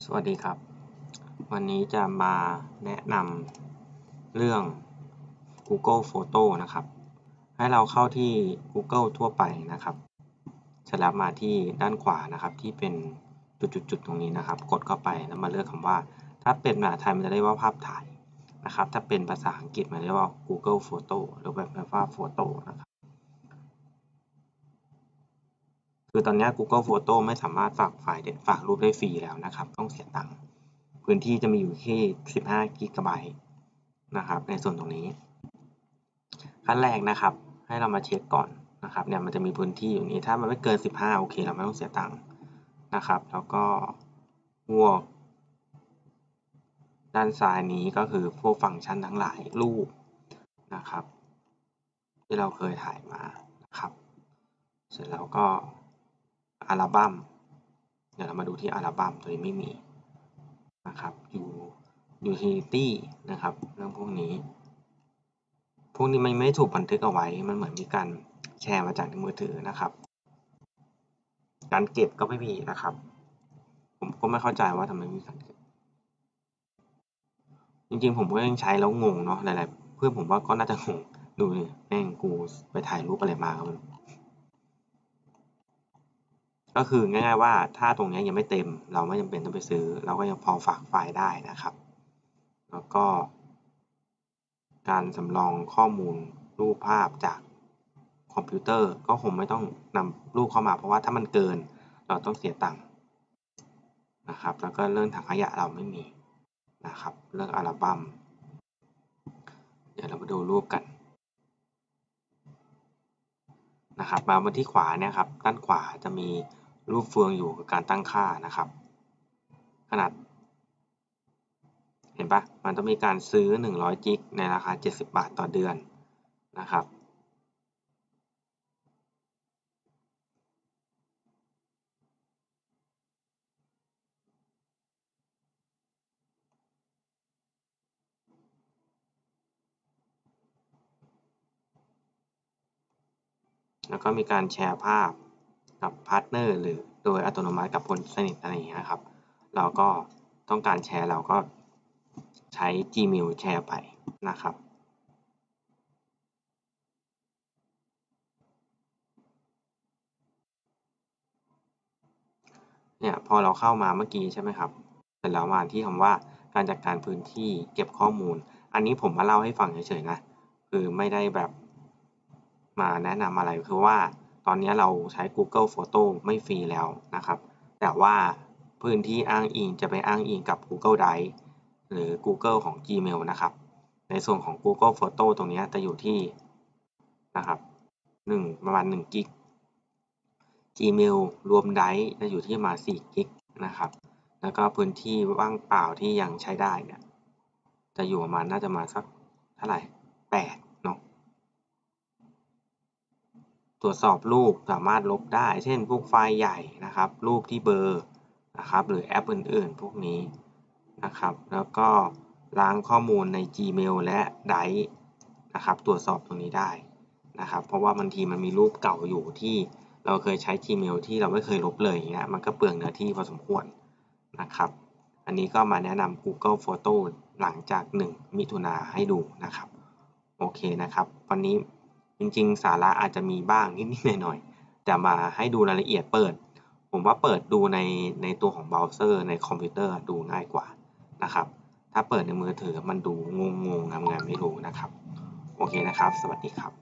สวัสดีครับวันนี้จะมาแนะนำเรื่อง Google Photo นะครับให้เราเข้าที่ Google ทั่วไปนะครับเสร็จแล้วมาที่ด้านขวานะครับที่เป็นจุดๆตรงนี้นะครับกดเข้าไปแล้วมาเลือกคำว่าถ้าเป็นภาษาไทยมันจะเรียกว่าภาพถ่ายนะครับถ้าเป็นภาษาอังกฤษมันเรียกว่า Google Photo หรือแบบว่า Photo นะครับคือตอนนี้ Google Photo ไม่สามารถฝากรูปได้ฟรีแล้วนะครับต้องเสียตังค์พื้นที่จะมีอยู่ที่15 กิกะไบต์นะครับในส่วนตรงนี้ขั้นแรกนะครับให้เรามาเช็คก่อนนะครับเนี่ยมันจะมีพื้นที่อยู่นี้ถ้ามันไม่เกิน15โอเคเราไม่ต้องเสียตังค์นะครับแล้วก็พวกด้านซ้ายนี้ก็คือพวกฟังก์ชันทั้งหลายรูปนะครับที่เราเคยถ่ายมานะครับเสร็จแล้วก็อัลบั้มเดี๋ยวเรามาดูที่อัลบั้มตัวนี้ไม่มีนะครับutility นะครับเรื่องพวกนี้มันไม่ถูกบันทึกเอาไว้มันเหมือนมีการแชร์มาจากในมือถือนะครับการเก็บก็ไม่มีนะครับผมก็ไม่เข้าใจว่าทำไมมีการเก็บจริงๆผมก็ยังใช้แล้วงงเนาะหลายๆเพื่อนผมว่าก็น่าจะงงดูนี่แม่งกูไปถ่ายรูปอะไรมาครับก็คือง่ายๆว่าถ้าตรงนี้ยังไม่เต็มเราไม่จำเป็นต้องไปซื้อเราก็ยังพอฝากไฟล์ได้นะครับแล้วก็การสำรองข้อมูลรูปภาพจากคอมพิวเตอร์ก็คงไม่ต้องนำรูปเข้ามาเพราะว่าถ้ามันเกินเราต้องเสียตังค์นะครับแล้วก็เรื่องถังขยะเราไม่มีนะครับเรื่องอัลบั้มเดี๋ยวเรามาดูรูปกันนะครับมาที่ขวาเนี่ยครับด้านขวาจะมีรูปเฟืองอยู่กับการตั้งค่านะครับขนาดเห็นปะมันต้องมีการซื้อ100 กิกในราคา70 บาทต่อเดือนนะครับแล้วก็มีการแชร์ภาพกับพาร์ทเนอร์หรือโดยอัตโนมัติกับคนสนิทอะไรอย่างเงี้ยครับเราก็ต้องการแชร์เราก็ใช้ Gmail แชร์ไปนะครับเนี่ยพอเราเข้ามาเมื่อกี้ใช่ไหมครับเสร็จแล้วมาที่คำว่าการจัดการพื้นที่เก็บข้อมูลอันนี้ผมมาเล่าให้ฟังเฉยๆนะคือไม่ได้แบบมาแนะนำอะไรคือว่าตอนนี้เราใช้ Google Photo ไม่ฟรีแล้วนะครับแต่ว่าพื้นที่อ้างอิงจะไปอ้างอิงกับ Google Drive หรือ Google ของ Gmail นะครับในส่วนของ Google Photo ตรงนี้จะอยู่ที่นะครับประมาณ1 กิก Gmail รวมไดรฟ์จะอยู่ที่ประมาณ4 กิกนะครับแล้วก็พื้นที่ว่างเปล่าที่ยังใช้ได้เนี่ยจะอยู่ประมาณน่าจะมาสักเท่าไหร่8เนาะตรวจสอบรูปสามารถลบได้เช่นพวกไฟล์ใหญ่นะครับรูปที่เบลอนะครับหรือแอปอื่นๆพวกนี้นะครับแล้วก็ล้างข้อมูลใน Gmail และ Drive นะครับตรวจสอบตรงนี้ได้นะครับเพราะว่าบางทีมันมีรูปเก่าอยู่ที่เราเคยใช้ Gmail ที่เราไม่เคยลบเลยอย่างเงี้ยมันก็เปลืองเนื้อที่พอสมควรนะครับอันนี้ก็มาแนะนำ Google Photo หลังจาก1 มิถุนาให้ดูนะครับโอเคนะครับวันนี้จริงๆสาระอาจจะมีบ้างนิดๆหน่อยๆแต่มาให้ดูรายละเอียดผมว่าเปิดดูในตัวของเบราว์เซอร์ในคอมพิวเตอร์ดูง่ายกว่านะครับถ้าเปิดในมือถือมันดูงงๆงามๆไม่รู้นะครับโอเคนะครับสวัสดีครับ